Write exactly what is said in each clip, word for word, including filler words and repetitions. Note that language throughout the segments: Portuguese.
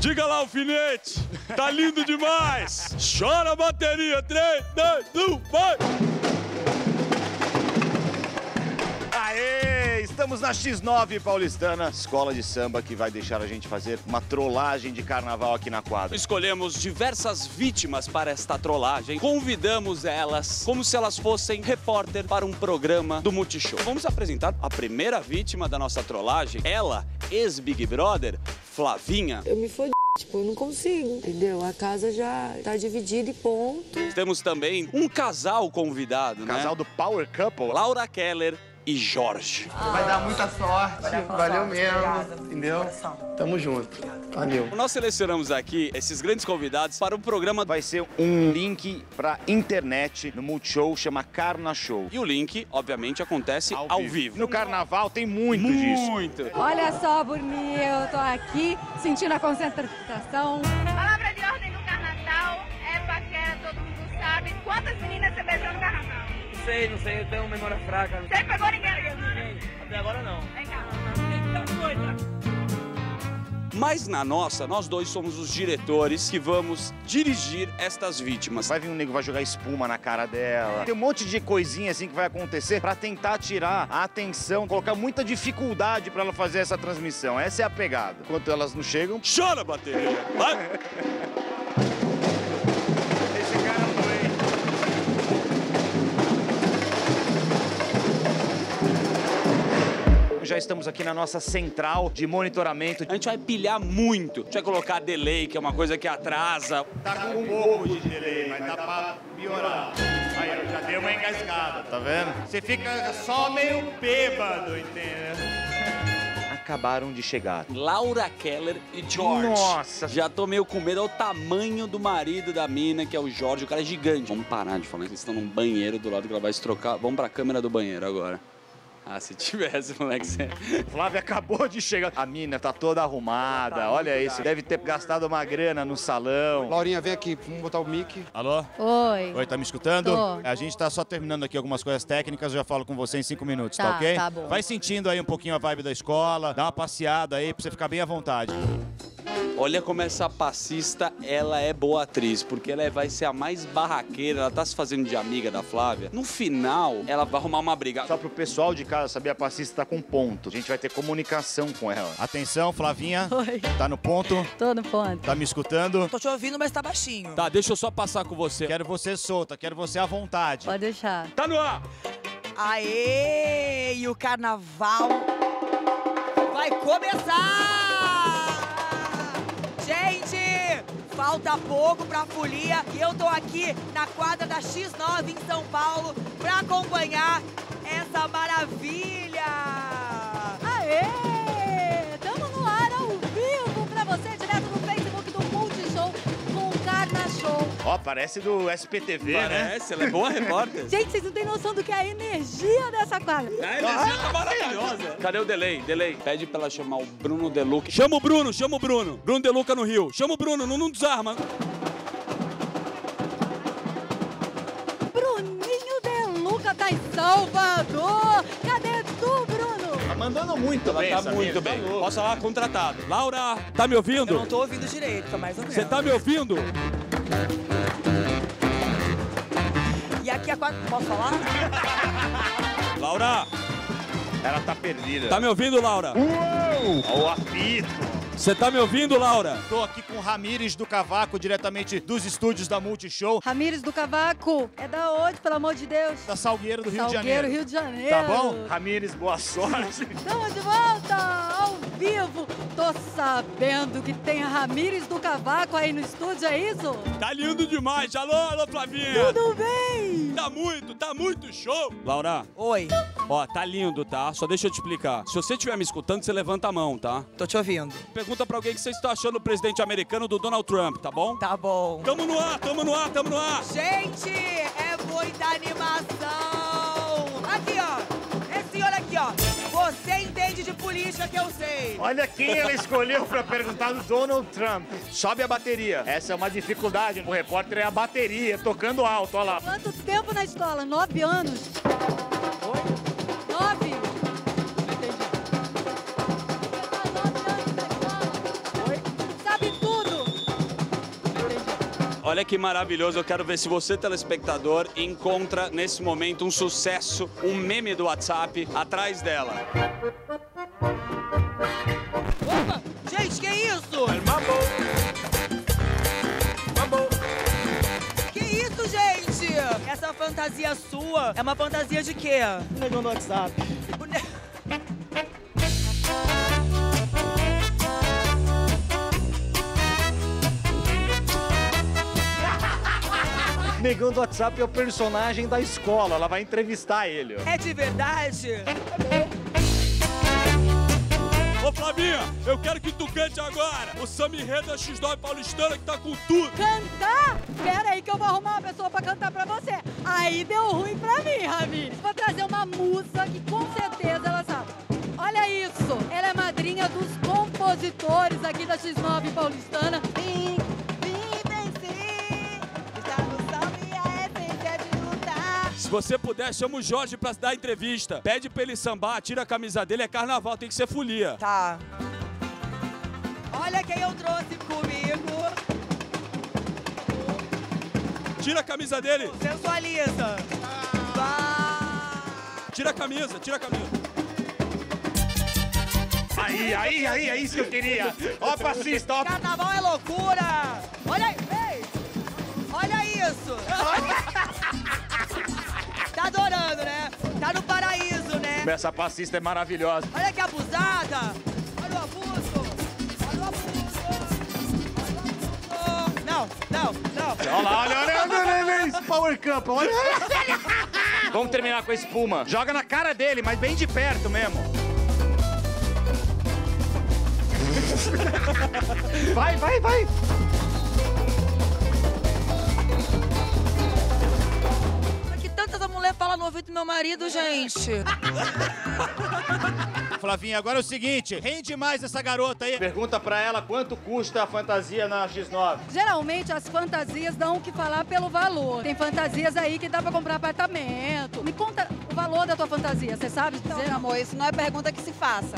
Diga lá, alfinete. Tá lindo demais. Chora a bateria. três, dois, um, vai. Aê! Estamos na X nove Paulistana, escola de samba que vai deixar a gente fazer uma trollagem de carnaval aqui na quadra. Escolhemos diversas vítimas para esta trollagem. Convidamos elas como se elas fossem repórter para um programa do Multishow. Vamos apresentar a primeira vítima da nossa trollagem. Ela, ex-Big Brother, Flavinha. Eu me fodi, tipo, eu não consigo, entendeu? A casa já tá dividida e ponto. Temos também um casal convidado, né? Casal do Power Couple. Laura Keller e Jorge. Vai dar muita sorte, valeu mesmo, entendeu? Tamo junto, valeu. Nós selecionamos aqui esses grandes convidados para o programa. Vai ser um link pra internet no Multishow, chama Carna Show. E o link, obviamente, acontece ao, ao vivo. vivo. No carnaval tem muito, muito disso. Muito. Olha só, Burni, eu tô aqui sentindo a concentração. Palavra de ordem do carnaval é paquera, todo mundo sabe. Quantas meninas você beijou no carnaval? Não sei, não sei, eu tenho memória fraca. Você pegou ninguém? Ninguém. Até agora não. Vem cá. Mas na nossa, nós dois somos os diretores que vamos dirigir estas vítimas. Vai vir um nego, vai jogar espuma na cara dela. Tem um monte de coisinha assim que vai acontecer pra tentar tirar a atenção, colocar muita dificuldade pra ela fazer essa transmissão. Essa é a pegada. Enquanto elas não chegam... Chora, bateria! Vai! Esse cara foi... Já estamos aqui na nossa central de monitoramento. A gente vai pilhar muito. A gente vai colocar delay, que é uma coisa que atrasa. Tá com um pouco de delay, mas dá pra piorar. Aí, já deu uma engasgada, tá vendo? Você fica só meio bêbado, entendeu? Acabaram de chegar. Laura Keller e Jorge. Nossa! Já tô meio com medo. Olha o tamanho do marido da mina, que é o Jorge. O cara é gigante. Vamos parar de falar que eles estão num banheiro do lado que ela vai se trocar. Vamos pra câmera do banheiro agora. Ah, se tivesse, moleque, você... Flávia acabou de chegar. A mina tá toda arrumada, tá, olha isso. Deve ter gastado uma grana no salão. Laurinha, vem aqui, vamos botar o mic. Alô? Oi. Oi, tá me escutando? Tô. A gente tá só terminando aqui algumas coisas técnicas, eu já falo com você em cinco minutos, tá, Tá, ok? tá bom. Vai sentindo aí um pouquinho a vibe da escola, dá uma passeada aí pra você ficar bem à vontade. Olha como essa passista, ela é boa atriz, porque ela vai ser a mais barraqueira, ela tá se fazendo de amiga da Flávia. No final, ela vai arrumar uma briga. Só pro pessoal de casa saber, a passista tá com ponto. A gente vai ter comunicação com ela. Atenção, Flavinha. Oi. Tá no ponto? Tô no ponto. Tá me escutando? Tô te ouvindo, mas tá baixinho. Tá, deixa eu só passar com você. Quero você solta, quero você à vontade. Pode deixar. Tá no ar! Aê! E o carnaval vai começar! Gente, falta pouco pra folia e eu tô aqui na quadra da X nove em São Paulo pra acompanhar essa maravilha! Aê! Tamo no ar ao vivo pra você, direto no Facebook do Multishow com o Carna Show. Ó, parece do S P T V, né? Parece, ela é boa repórter. Gente, vocês não têm noção do que é a energia dessa quadra. A energia tá maravilhosa. Cadê o delay? Delay. Pede pra ela chamar o Bruno De Luca. Chama o Bruno, chama o Bruno. Bruno De Luca no Rio. Chama o Bruno, não, não desarma. Bruninho De Luca tá em Salvador. Cadê tu, Bruno? Tá mandando muito Ela bem, tá essa muito mina, bem. tá louco. Posso falar? Contratado. Laura, tá me Eu ouvindo? não tô ouvindo direito, tá mais ou menos. Você tá me ouvindo? E aqui a quadra... Posso falar? Laura, Ela tá perdida. tá me ouvindo, Laura? Ó, o apito. Você tá me ouvindo, Laura? Tô aqui com o Ramires do Cavaco, diretamente dos estúdios da Multishow, Ramires do Cavaco. É da onde, pelo amor de Deus? da Salgueiro do Rio de Salgueiro, Janeiro. Rio de Janeiro. Tá bom? Ramires, boa sorte. Estamos de volta ao vivo. Tô sabendo que tem a Ramires do Cavaco aí no estúdio, é isso? Tá lindo demais. Alô, alô, Flavinha. Tudo bem? Tá muito, tá muito show. Laura, Oi, ó, tá lindo, tá? Só deixa eu te explicar. Se você estiver me escutando, você levanta a mão, tá? tô te ouvindo. Pergunta pra alguém o que você está achando do presidente americano do Donald Trump, tá bom? Tá bom. Tamo no ar, tamo no ar, tamo no ar. Gente, é muita animação! Aqui, ó! Esse olho aqui, ó! Você entende de política que eu sei! Olha quem ela escolheu pra perguntar do Donald Trump. Sobe a bateria. Essa é uma dificuldade. O repórter é a bateria, tocando alto, olha lá. Quanto tempo na escola? Nove anos. Nove? Não entendi. Você tá nove anos na escola. Sabe tudo. Olha que maravilhoso, eu quero ver se você, telespectador, encontra nesse momento um sucesso, um meme do WhatsApp atrás dela. Opa! Gente, que isso? Que isso, gente? Essa fantasia sua é uma fantasia de quê? O negão do WhatsApp. O ne... Negão do WhatsApp é o personagem da escola, ela vai entrevistar ele. Ó. É de verdade? Ô Flavinha, eu quero que tu cante agora o Samba Enredo da X nove Paulistana que tá com tudo. Cantar? Pera aí que eu vou arrumar uma pessoa pra cantar pra você. Aí deu ruim pra mim, Ramires. Vou trazer uma musa que com certeza ela sabe. Olha isso, ela é madrinha dos compositores aqui da X nove Paulistana. Vim, vim vencer, está no samba e a essência de lutar. Se você puder, chama o Jorge pra dar entrevista. Pede pra ele sambar, tira a camisa dele, é carnaval, tem que ser folia. Tá. Olha quem eu trouxe comigo. Tira a camisa dele. Sensualiza. Ah. Tira a camisa, tira a camisa. Aí, aí, aí, é isso que eu queria. Ó, passista, ó. Carnaval é loucura. Olha aí, ei. Olha isso. Tá adorando, né? Tá no paraíso, né? Essa passista é maravilhosa. Olha que abusada. Olha o abuso. Olha o abuso. Olha o abuso. Não, não, não. Olha lá, olha, olha, olha, olha, olha isso. Power Cup, olha. Vamos terminar com a espuma. Joga na cara dele, mas bem de perto mesmo. Vai, vai, vai. Por que tanta essa mulher fala no ouvido do meu marido, gente? Flavinha, agora é o seguinte, rende mais essa garota aí. Pergunta pra ela quanto custa a fantasia na X nove. Geralmente as fantasias dão o que falar pelo valor. Tem fantasias aí que dá pra comprar apartamento. Me conta o valor da tua fantasia, você sabe dizer? Então, amor, isso não é pergunta que se faça.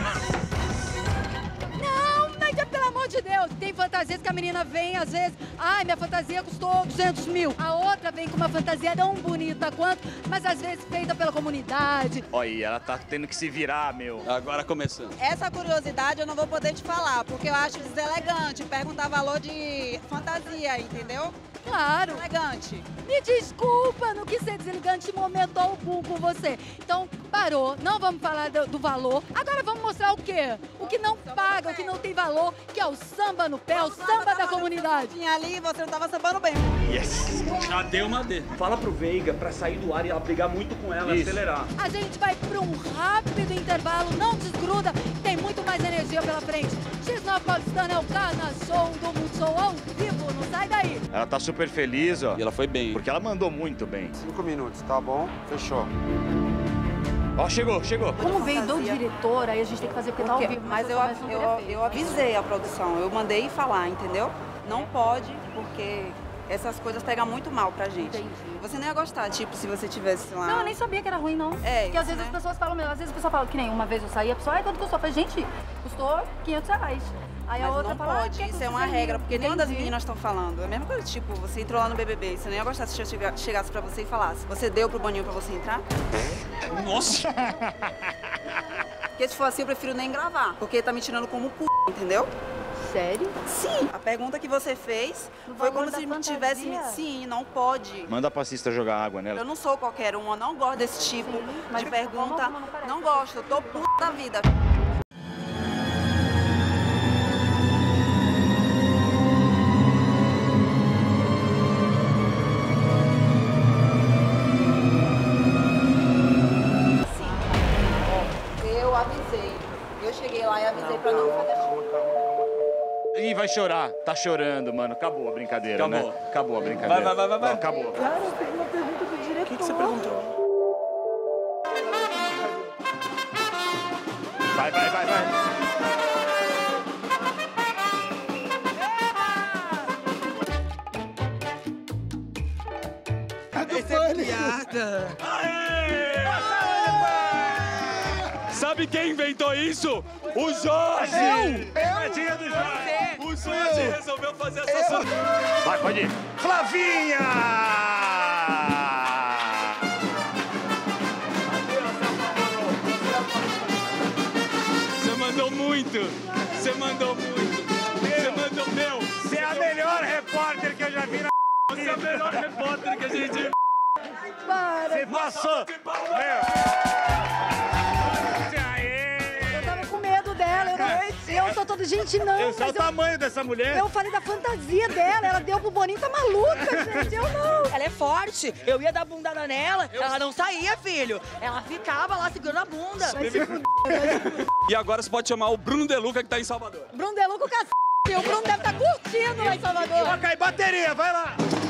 Pelo amor de Deus, tem fantasias que a menina vem, às vezes, ai, minha fantasia custou duzentos mil. A outra vem com uma fantasia tão bonita quanto, mas às vezes feita pela comunidade. Olha, ela tá tendo que se virar, meu. Agora começando. Essa curiosidade eu não vou poder te falar, porque eu acho deselegante perguntar valor de fantasia, entendeu? Claro. Elegante. Me desculpa, não quis ser deselegante em momento algum com você. Então, parou, não vamos falar do, do valor. Agora vamos mostrar o quê? O que não paga, o que não tem valor, que é o samba no pé, o samba da comunidade. Tinha ali e você não tava sambando bem. Yes! Já deu uma D. Fala pro Veiga pra sair do ar e ela brigar muito com ela, Isso. acelerar. A gente vai para um rápido intervalo, não desgruda, tem muito mais energia pela frente. X nove Paulistana é o Carna Show do Multishow ao vivo, não sai daí. Ela tá super feliz, ó. E ela foi bem. Porque ela mandou muito bem. Cinco minutos, tá bom? Fechou. Ó, chegou, chegou. Como veio do diretor, aí a gente tem que fazer porque tá ao vivo. Mas eu, eu, eu avisei a produção, eu mandei falar, entendeu? Não pode, porque essas coisas pegam muito mal pra gente. Entendi. Você não ia gostar, tipo, se você tivesse lá... Não, eu nem sabia que era ruim, não. É, Porque às isso, vezes né? as pessoas falam, meu, às vezes a pessoa fala que nem uma vez eu saí, a pessoa, ai, quanto custou? Eu falei, gente, custou quinhentos reais. Aí a Mas outra não fala, pode, ah, isso que é uma custa regra, mil? porque nenhuma das Entendi. meninas estão falando. É a mesma coisa, tipo, você entrou lá no B B B, você não ia gostar se eu chega- chegasse pra você e falasse, você deu pro Boninho pra você entrar? Nossa! Porque se for assim, eu prefiro nem gravar, porque tá me tirando como p, entendeu? Sério? Sim. A pergunta que você fez No foi valor como da se fantasia? tivesse... Sim, não pode. Manda a passista jogar água nela. Eu não sou qualquer uma, não gosto desse tipo mas de de pergunta. forma alguma não parece. Não gosto, eu tô p da vida. Eu avisei. Eu cheguei lá e avisei pra não fazer show. Ih, vai chorar. Tá chorando, mano. Acabou a brincadeira, Acabou. né? Acabou a brincadeira. Vai, vai, vai, vai, vai. Não, acabou. Cara, eu fiz uma pergunta pro diretor. O que, que você perguntou? Vai, vai, vai, vai. Essa é piada. Sabe quem inventou isso? O Jorge! Eu? Pegadinha do Jorge! O Jorge resolveu fazer essa surpresa. Vai, pode ir. Flavinha! Você mandou muito. Você mandou muito. Você mandou, meu. Você é a melhor repórter que eu já vi na Você é o melhor repórter que a gente... Para. Você passou. Meu. Eu tava com medo dela. Eu, não, eu sou toda gente, não. Eu sei o mas tamanho dessa mulher. Eu falei da fantasia dela. Ela deu pro Boninho, tá maluca, gente. Eu não. Ela é forte. Eu ia dar bundada nela, ela não saía, filho. Ela ficava lá segurando a bunda. Vai se fuder. E agora você pode chamar o Bruno De Luca, que tá em Salvador. Bruno De Luca, o cacete. O Bruno deve estar curtindo lá em Salvador. Toca aí, bateria, vai lá.